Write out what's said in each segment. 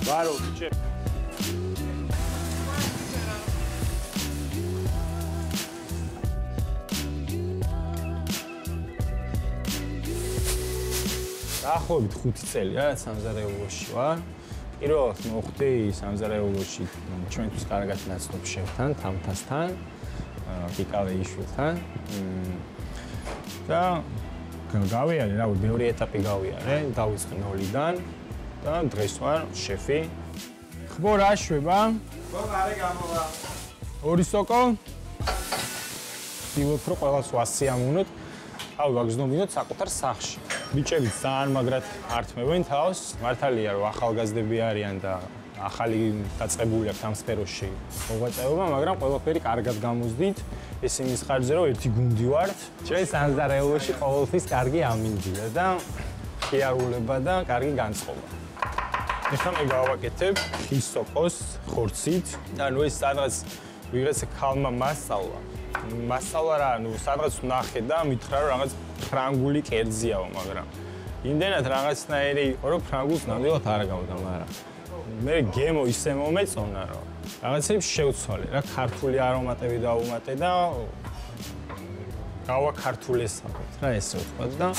ვარო ბიჭე. დაახლოებით 5 წელი რა სამზარეულოში ვარ. პირველად მოხვდი სამზარეულოში ჩვენთვის კარგად ნაცნობ შევთან, თამთასთან, ლეკვეიშვილთან. და გავიარე, რა ვიცი, მეორე ეტაპი გავიარე, დავიწყე ნოლიდან და დღეს ვარ შეფი. ხბო რა შვება? ხო, გარე გამოვა. ორი სოკო. ვიღებ რომ ყველას ვასიამოვნოთ. აუ გაგზნობინოთ საკუთარ სახლში. ბიჭები ძალიან მაგრად ართმევენ თავს. მართალია რომ ახალგაზრდები არიან და ახალი დაწყებული აქვს ამ სფეროში მოღვაწეობა, მაგრამ ყველაფერი კარგად გამოსდით. ეს იმის ხარჯზე რომ ერთი გუნდი ვართ. ჩვენ სამზარეულოში ყოველთვის კარგი ამინდია და ხიარულება და კარგი განწყობა. ეხლა მე გავაკეთებ ხის სოკოს ხორცით. ანუ ეს სადღაც ვიღაცა ქალმა მასწავლა. მასწავლა რა, ანუ სადღაც ვნახე და მითხრა რომ რაღაც ფრანგული კერძიაო, მაგრამ იმდენად რაღაცნაირი იყო, რომ ფრანგულს ნამდვილად არ გავდა, მაგრამ მე გემო ისე მომეწონა, რომ რაღაცებს შევცვალე რა, ქართული არომატები დავუმატე და გავაქართულესავთ რა, ესე ვთქვათ და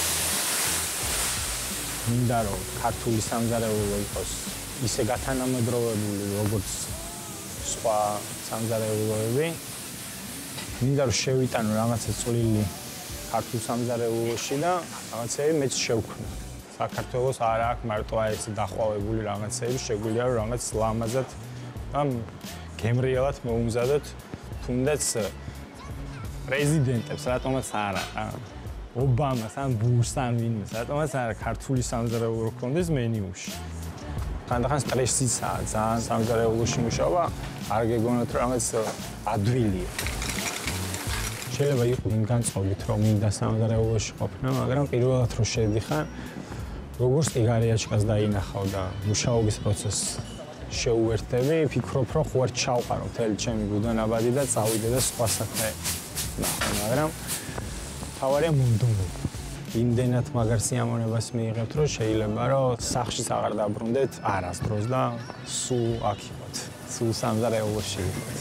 მინდა რომ ქართული სამზარეულო იყოს ისე გათანამედროვებული, როგორც სხვა სამზარეულოები. მინდა რომ შევიტანო რაღაცა წვლილი ქართულ სამზარეულოში და რაღაცები მეც შევქმნა. საქართველოს არ აქვს მარტო ეს დახვავებული რაღაცები, შეგვიძლია რომ რაღაც ლამაზად და გემრიელად მოუმზადოთ თუნდაც პრეზიდენტებს, რატომაც არა, ობამას ან ბუშს ან ვინმეს, რატომაც არა ქართული სამზარეულო გქონდეს მენიუში. ხანდახან სტრესიცაა ძალიან სამზარეულოში მუშაობა, არ გეგონოთ რომ რაღაც ადვილია. შეიძლება იყოს იმ განწყობით რომ მინდა სამზარეულოში ყოფნა, მაგრამ პირველად რო შედიხარ, როგორც ტიგარიაჩკას დაინახავ და მუშაობის პროცესს შეუერთდები, ფიქრობ რომ ხوار ჩავყარო მთელი ჩემი გუდანაბადი და წავიდე და სხვა საქმე ნახო, მაგრამ თავარია მომდუმობა. იმდენად მაგარ სიამოვნებას მიიღებთ, რომ შეიძლება რომ სახლშიც აღარ დაბრუნდეთ არასდროს და სულ აქ იყოთ, სულ სამზარეულოში იყოთ.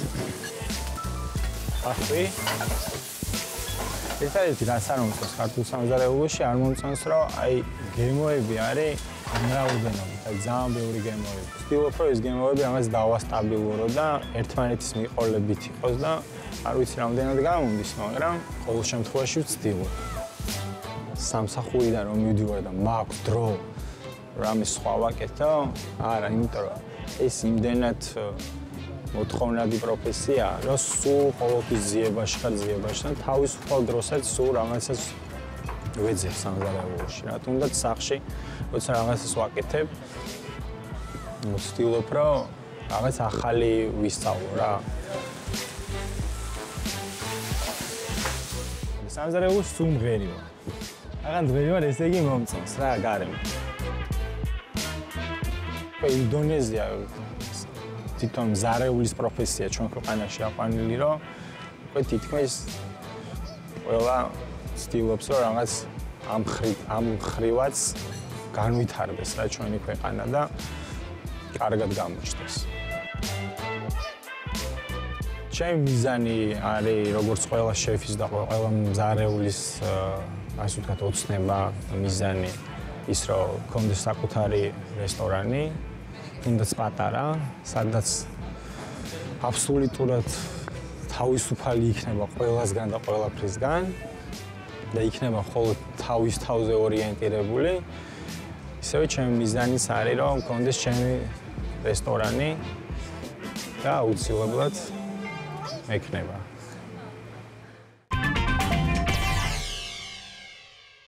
ახლა ერთადერთი რაც არ მომწონს ქართულ სამზარეულოში, არ მომწონს რომ აი გემოები არის მრავალდენობით, აი ძალიან ბევრი გემოები. ვცდილობ რომ ეს გემოები რაღაც დავასტაბილურო და ერთმანეთის მიყოლებით იყოს და არ ვიცი რამდენად გამომდის, მაგრამ ყოველ შემთხვევაში ვცდილობ. სამსახურიდან რომ მივდივარ და მაქვს დრო რამე სხვა ვაკეთო, არა, იმიტომ რომ ეს იმდენად მოთხოვნადი პროფესია, რომ სულ ყოველთვის ძიებაში ხარ ძიებაში და თავისუფალ დროსაც სულ რაღაცას ვეძებ სამზარეულოში რა. თუნდაც სახლში, როცა რაღაცას ვაკეთებ, ვცდილობ რომ რაღაც ახალი ვისწავლო რა. სამზარეულოში სულ მღერი ვარ. აღარ მღერი ვარ, ესე იგი მომწონს რა გარემო. ინდონეზია თვითონ ზარეულის პროფესია ჩვენ ქვეყანაში აყვანილი, რომ უკვე თითქმის ყველა ცდილობს, რომ რაღაც ამ ხრივაც განვითარდეს რა ჩვენი ქვეყანა და კარგად გამოჩნდეს. ჩემი მიზანი არის, როგორც ყველა შეფის და ყველა ზარეულის, ასე ვთქვათ, ოცნება მიზანი ის, რომ გქონდეს საკუთარი რესტორანი, თუნდაც პატარა, სადაც აბსოლუტურად თავისუფალი იქნება ყველასგან და ყველაფრისგან და იქნება მხოლოდ თავის თავზე ორიენტირებული. ისევე ჩემი მიზანიც არის, რომ მქონდეს ჩემი რესტორანი და აუცილებლად ექნება.